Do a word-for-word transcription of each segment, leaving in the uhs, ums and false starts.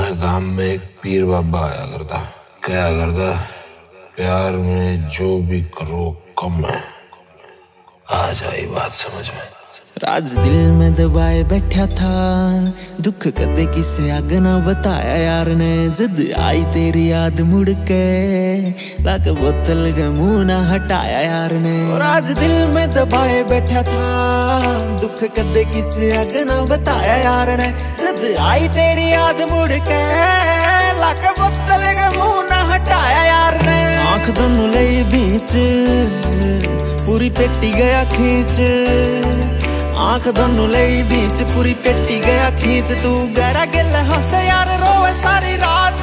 हमारे गांव में एक पीर बाबा आया करता, क्या करता, प्यार में जो भी करो कम है। आ जाए बात समझ में। राज दिल में दबाए बैठा था, दुख कदे किसे आग ना बताया यार ने। जद आई तेरी याद मुड़ के, लाके बोतल के मुंह ना हटाया यार ने। राज दिल में दबाए बैठा था, दुख कदे किसे आग ना बताया यार ने। जद आई तेरी याद मुड़ के, लाके बोतल के मुंह ना हटाया यार ने। आंख दोनों लई बीच, पूरी पेटी गया खींच। आंख दोनों लई बीच, पूरी पेटी गया खींच। तू गहरा गिल हंसे यार, रोए सारी रात।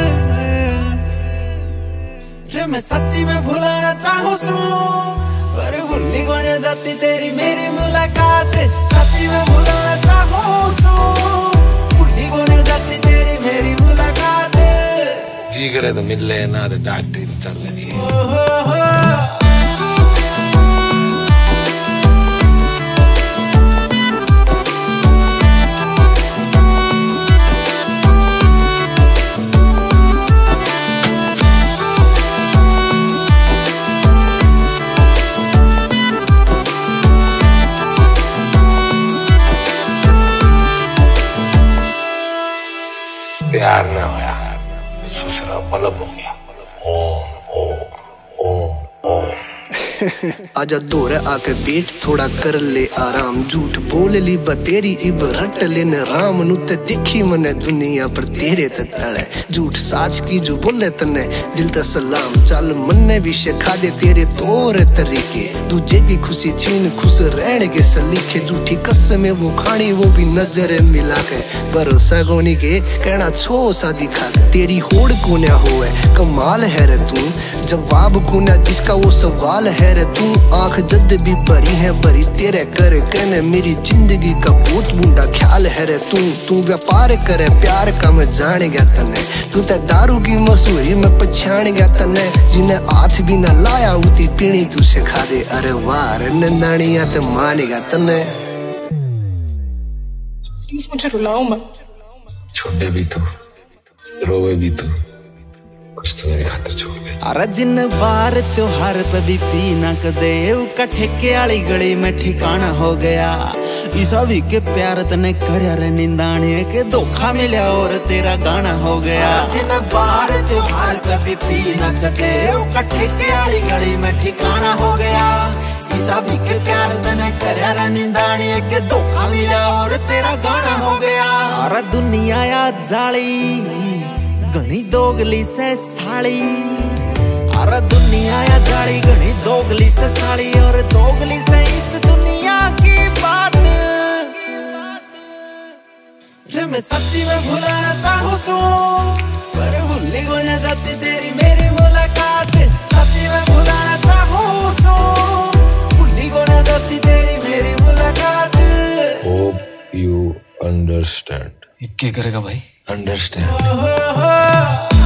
रे मैं सच्ची में भुलाना चाहूं सू, पर भूली कोने जाती तेरी मेरी मुलाकात। सच्ची में भुलाना चाहूं सू, भूली कोने जाती तेरी मेरी मुलाकात। जी करे तो मिल ले, ना तो डॉक्टरी चल रही है। प्यार न होया, सुसरा बलब हो गया। ओम ओम ओम ओम। आजा दौरे आके बैठ, थोड़ा कर ले आराम। झूठ बोल ली बतेरी इब रट लेने राम नु ते देखी मने दुनिया पर तेरे ते तले। झूठ साच की जो बोले तने दिल ते सलाम। चल मन्ने भी सिखा दे तेरे तोरे तरीके, दूजे की खुशी छीन खुश रहने के सलीखे। झूठी कसमें वो खानी वो भी नजर मिला के, भरोसा कोनी के कहना छो सा दिखा के। तेरी होड़ कोन्या होए कमाल है रे तू, जवाब कोन्या जिसका वो सवाल है रे तू। आंख जद भी भरी है भरी तेरे कर कहने, मेरी जिंदगी का बहुत बुंडा ख्याल है रे तू। तू व्यापार करे प्यार का मैं जान गया तने, तू ते दारू की मसूरी में पछाण गया तने। जिन्हें हाथ भी ना लाया उती पीनी तू सिखा दे। अरे वाह रे नंदानिया ते मान गया तने। मुझे रुलाओ मत। छोड़े भी तू, रोवे भी तू, कुछ तो मेरी खातिर छोड़ दे। अरे जिन बार त्योहार पे भी पी ना कदे, उका ठेके वाली गली में ठिकाना हो गया। ईसा भी के प्यार तने करया रे निंदाने के, धोखा मिला और तेरा गाना हो गया। जिन बार त्योहार पे भी पी ना कदे, उका ठेके वाली गली में ठिकाना हो गया। ईसा भी के प्यार तने करया रे निंदाने के, धोखा मिला और तेरा गाना हो गया। अरे दुनिया या जाली घनी दोगली से साड़ी, अरे दुनिया या जाली घनी दोगली से साड़ी। और दोगली से इस दुनिया की बात। रे मैं सच्ची में भुलाना चाहूं सू, पर भूली को न जाती तेरी मेरी मुलाकात। सच्ची में भुलाना चाहूं सू, भूली को न जाती तेरी मेरी मुलाकात। Hope you understand. क्या करेगा भाई? Understand.